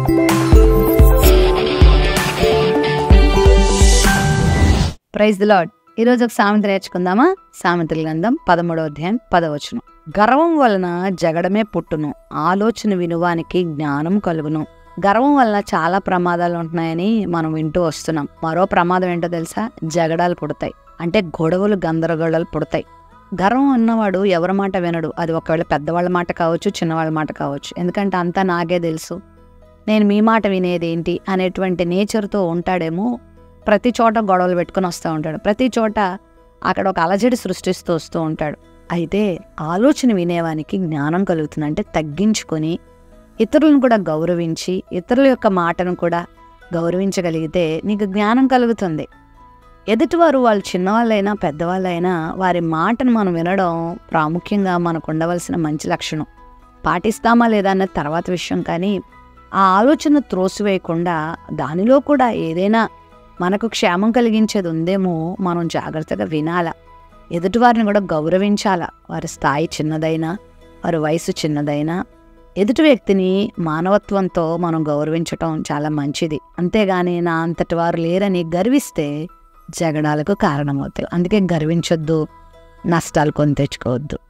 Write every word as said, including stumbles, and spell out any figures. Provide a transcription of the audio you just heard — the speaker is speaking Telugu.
Praise the lord. ఈరోజు ఒక సామెత నేర్చుకుందామా? సామెతల గ్రంథం పదమూడో అధ్యాయం పదవచనం. గర్వం వలన జగడమే పుట్టును, ఆలోచన వినువానికి జ్ఞానం కలుగును. గర్వం వలన చాలా ప్రమాదాలు ఉంటున్నాయని మనం వింటూ వస్తున్నాం. మరో ప్రమాదం ఏంటో తెలుసా? జగడాలు పుడతాయి, అంటే గొడవలు గందరగోళాలు పుడతాయి. గర్వం ఉన్నవాడు ఎవరి మాట వినడు. అది ఒకవేళ పెద్దవాళ్ళ మాట కావచ్చు, చిన్నవాళ్ళ మాట కావచ్చు. ఎందుకంటే అంతా నాకే తెలుసు, నేను మీ మాట వినేదేంటి అనేటువంటి నేచర్తో ఉంటాడేమో. ప్రతి చోట గొడవలు పెట్టుకుని వస్తూ ఉంటాడు, ప్రతి చోట అక్కడ ఒక అలజడి సృష్టిస్తూ వస్తూ ఉంటాడు. అయితే ఆలోచన వినేవానికి జ్ఞానం కలుగుతుంది. అంటే తగ్గించుకొని ఇతరులను కూడా గౌరవించి ఇతరుల యొక్క మాటను కూడా గౌరవించగలిగితే నీకు జ్ఞానం కలుగుతుంది. ఎదుటివారు వాళ్ళు చిన్నవాళ్ళైనా పెద్దవాళ్ళైనా వారి మాటను మనం వినడం ప్రాముఖ్యంగా మనకు ఉండవలసిన మంచి లక్షణం. పాటిస్తామా లేదా అన్నది తర్వాత విషయం, కానీ ఆ ఆలోచన త్రోసివేయకుండా దానిలో కూడా ఏదైనా మనకు క్షేమం కలిగించేది ఉందేమో మనం జాగ్రత్తగా వినాలా. ఎదుటివారిని కూడా గౌరవించాలా. వారి స్థాయి చిన్నదైనా, వారి వయసు చిన్నదైనా ఎదుటి వ్యక్తిని మానవత్వంతో మనం గౌరవించటం చాలా మంచిది. అంతేగాని నా అంతటి వారు లేరని గర్విస్తే జగడాలకు కారణమవుతాయి. అందుకే గర్వించొద్దు, నష్టాలు కొని తెచ్చుకోవద్దు.